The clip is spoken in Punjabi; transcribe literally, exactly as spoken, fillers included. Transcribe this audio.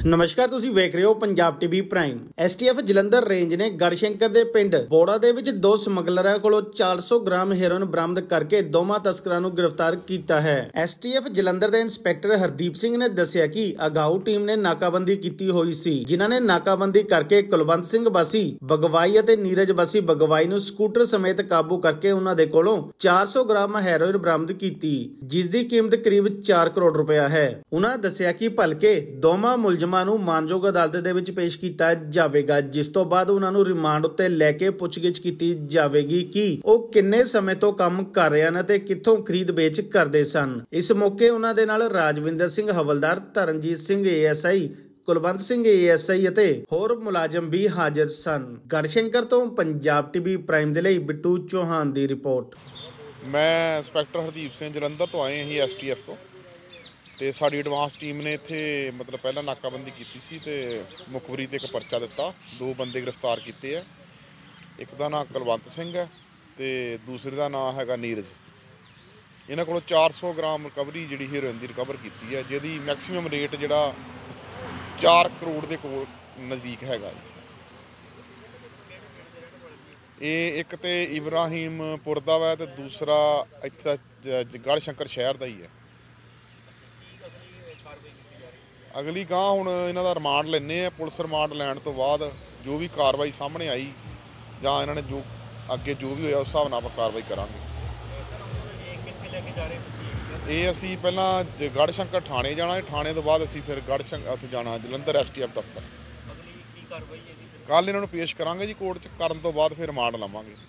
ਨਮਸਕਾਰ, ਤੁਸੀਂ ਵੇਖ ਰਹੇ ਹੋ Punjab TV prime. STF Jalandhar range ਨੇ ਗੜਸ਼ੰਕਰ ਦੇ ਪਿੰਡ ਬੋੜਾ ਦੇ ਵਿੱਚ ਦੋ ਸਮਗਲਰਾਂ ਕੋਲੋਂ ਚਾਰ ਸੌ ਗ੍ਰਾਮ ਹੈਰੋਇਨ ਬਰਾਮਦ ਕਰਕੇ ਦੋਵਾਂ ਤਸਕਰਾਂ ਨੂੰ ਗ੍ਰਿਫਤਾਰ ਕੀਤਾ ਹੈ। ਐਸਟੀਐਫ ਜਲੰਧਰ ਦੇ ਇੰਸਪੈਕਟਰ ਹਰਦੀਪ ਸਿੰਘ ਨੇ ਦੱਸਿਆ ਕਿ ਅਗਾਊ ਟੀਮ ਨੇ ਨਾਕਾਬੰਦੀ ਕੀਤੀ ਹੋਈ ਸੀ, ਜਿਨ੍ਹਾਂ ਨੇ ਨਾਕਾਬੰਦੀ ਕਰਕੇ ਕੁਲਵੰਤ ਸਿੰਘ ਵਾਸੀ ਬਗਵਾਈ ਅਤੇ ਨੀਰਜ ਵਾਸੀ ਬਗਵਾਈ ਨੂੰ ਸਕੂਟਰ ਸਮੇਤ ਕਾਬੂ ਕਰਕੇ ਉਹਨਾਂ ਦੇ ਕੋਲੋਂ ਚਾਰ ਸੌ ਗ੍ਰਾਮ ਹੈਰੋਇਨ ਬਰਾਮਦ ਕੀਤੀ, ਜਿਸ ਦੀ ਕੀਮਤ ਕਰੀਬ ਚਾਰ ਕਰੋੜ ਰੁਪਇਆ ਹੈ। ਉਹਨਾਂ ਦੱਸਿਆ ਕਿ ਭਲਕੇ ਦੋਵਾਂ ਮੁਲਜ਼ਮਾਂ ਨੂੰ ਮਾਨਯੋਗ ਅਦਾਲਤ ਦੇ ਵਿੱਚ ਪੇਸ਼ ਕੀਤਾ ਜਾਵੇਗਾ, ਜਿਸ ਤੋਂ ਬਾਅਦ ਉਹਨਾਂ ਨੂੰ ਰਿਮਾਂਡ ਉੱਤੇ ਲੈ ਕੇ ਪੁੱਛਗਿੱਛ ਕੀਤੀ ਜਾਵੇਗੀ ਕਿ ਉਹ ਕਿੰਨੇ ਸਮੇਂ ਤੋਂ ਕੰਮ ਕਰ ਰਹੇ ਹਨ ਅਤੇ ਕਿੱਥੋਂ ਖਰੀਦ ਵੇਚ ਕਰਦੇ ਸਨ। ਇਸ ਮੌਕੇ ਉਹਨਾਂ ਦੇ ਨਾਲ ਰਾਜਵਿੰਦਰ ਸਿੰਘ ਹਵਲਦਾਰ, ਤਰਨਜੀਤ ਸਿੰਘ ਏਐਸਆਈ, ਕੁਲਵੰਤ ਸਿੰਘ ਏਐਸਆਈ ਅਤੇ ਹੋਰ ਮੁਲਾਜ਼ਮ ਵੀ ਹਾਜ਼ਰ ਸਨ। ਗੜਸ਼ੰਕਰ ਤੋਂ ਪੰਜਾਬ ਟੀਵੀ ਪ੍ਰਾਈਮ ਦੇ ਲਈ ਬਿੱਟੂ ਚੌਹਾਨ ਦੀ ਰਿਪੋਰਟ। ਮੈਂ ਇੰਸਪੈਕਟਰ ਹਰਦੀਪ ਸਿੰਘ ਜਲੰਧਰ ਤੋਂ ਆਏ ਅਸੀਂ ਐਸਟੀਐਫ ਤੋਂ, ਤੇ ਸਾਡੀ ਐਡਵਾਂਸ ਟੀਮ ਨੇ ਇੱਥੇ ਮਤਲਬ ਪਹਿਲਾਂ ਨਾਕਾਬੰਦੀ ਕੀਤੀ ਸੀ ਤੇ ਮੁਖਬਰੀ ਤੇ ਇੱਕ ਪਰਚਾ ਦਿੱਤਾ। ਦੋ ਬੰਦੇ ਗ੍ਰਿਫਤਾਰ ਕੀਤੇ ਆ। ਇੱਕ ਦਾ ਨਾਮ ਕੁਲਵੰਤ ਸਿੰਘ ਹੈ ਤੇ ਦੂਸਰੇ ਦਾ ਨਾਮ ਹੈਗਾ ਨੀਰਜ। ਇਹਨਾਂ ਕੋਲੋਂ ਚਾਰ ਸੌ ਗ੍ਰਾਮ ਰਿਕਵਰੀ ਜਿਹੜੀ ਹੀਰੋਇਨ ਦੀ ਰਿਕਵਰ ਕੀਤੀ ਹੈ, ਜਿਹਦੀ ਮੈਕਸੀਮਮ ਰੇਟ ਜਿਹੜਾ ਚਾਰ ਕਰੋੜ ਦੇ ਕੋਲ ਨਜ਼ਦੀਕ ਹੈਗਾ। ਇਹ ਇੱਕ ਤੇ ਇਬਰਾਹੀਮਪੁਰ ਦਾ ਵਾ ਤੇ ਦੂਸਰਾ ਇੱਥੇ ਗੜਸ਼ੰਕਰ ਸ਼ਹਿਰ ਦਾ ਹੀ ਹੈ। ਅਗਲੀ ਗਾਂ ਹੁਣ ਇਹਨਾਂ ਦਾ ਰਿਮਾਂਡ ਲੈਂਦੇ ਆ। ਪੁਲਿਸ ਰਿਮਾਂਡ ਲੈਣ ਤੋਂ ਬਾਅਦ ਜੋ ਵੀ ਕਾਰਵਾਈ ਸਾਹਮਣੇ ਆਈ ਜਾਂ ਇਹਨਾਂ ਨੇ ਜੋ ਅੱਗੇ ਜੋ ਵੀ ਹੋਇਆ ਉਸ ਹਿਸਾਬ ਨਾਲ ਆਪਾਂ ਕਾਰਵਾਈ ਕਰਾਂਗੇ। ਇਹ ਅਸੀਂ ਪਹਿਲਾਂ ਗੜਸ਼ੰਕਰ ਥਾਣੇ ਜਾਣਾ, ਥਾਣੇ ਤੋਂ ਬਾਅਦ ਅਸੀਂ ਫਿਰ ਗੜਸ਼ੰਕਰ ਉੱਥੇ ਜਾਣਾ ਜਲੰਧਰ ਐਸਟੀਐਫ ਦਫ਼ਤਰ। ਕੱਲ੍ਹ ਇਹਨਾਂ ਨੂੰ ਪੇਸ਼ ਕਰਾਂਗੇ ਜੀ ਕੋਰਟ 'ਚ, ਕਰਨ ਤੋਂ ਬਾਅਦ ਫਿਰ ਰਿਮਾਂਡ ਲਵਾਂਗੇ।